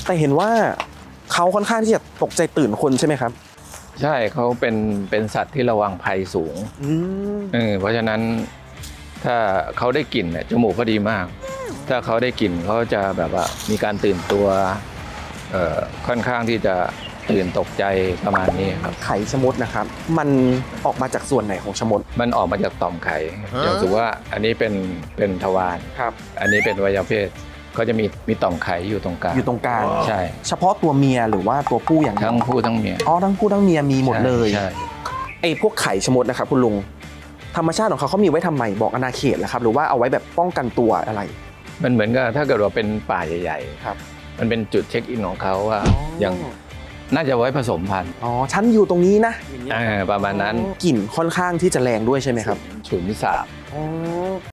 แต่เห็นว่าเขาค่อนข้างที่จะตกใจตื่นคนใช่ไหมครับใช่เขาเป็นสัตว์ที่ระวังภัยสูงเพราะฉะนั้นถ้าเขาได้กลิ่นจมูกเขาดีมากถ้าเขาได้กลิ่นเขาจะแบบว่ามีการตื่นตัวค่อนข้างที่จะตื่นตกใจประมาณนี้ครับไข่ชะมดนะครับมันออกมาจากส่วนไหนของชะมดมันออกมาจากต่อมไข่อย่างสมมติว่าอันนี้เป็นทวารครับอันนี้เป็นอวัยวะเพศก็จะมีต่อมไข่อยู่ตรงกลางใช่เฉพาะตัวเมียหรือว่าตัวผู้อย่างทั้งผู้ทั้งเมียทั้งผู้ทั้งเมียมีหมดเลยใช่ไอ้พวกไข่ชะมดนะครับคุณลุงธรรมชาติของเขามีไว้ทำไมบอกอาณาเขตเหรอครับหรือว่าเอาไว้แบบป้องกันตัวอะไรมันเหมือนกับถ้าเกิดว่าเป็นป่าใหญ่ๆครับมันเป็นจุดเช็คอินของเขาว่าอย่างน่าจะไว้ผสมพันธุ์ฉันอยู่ตรงนี้นะประมาณนั้นกลิ่นค่อนข้างที่จะแรงด้วยใช่ไหมครับฉุนสาบ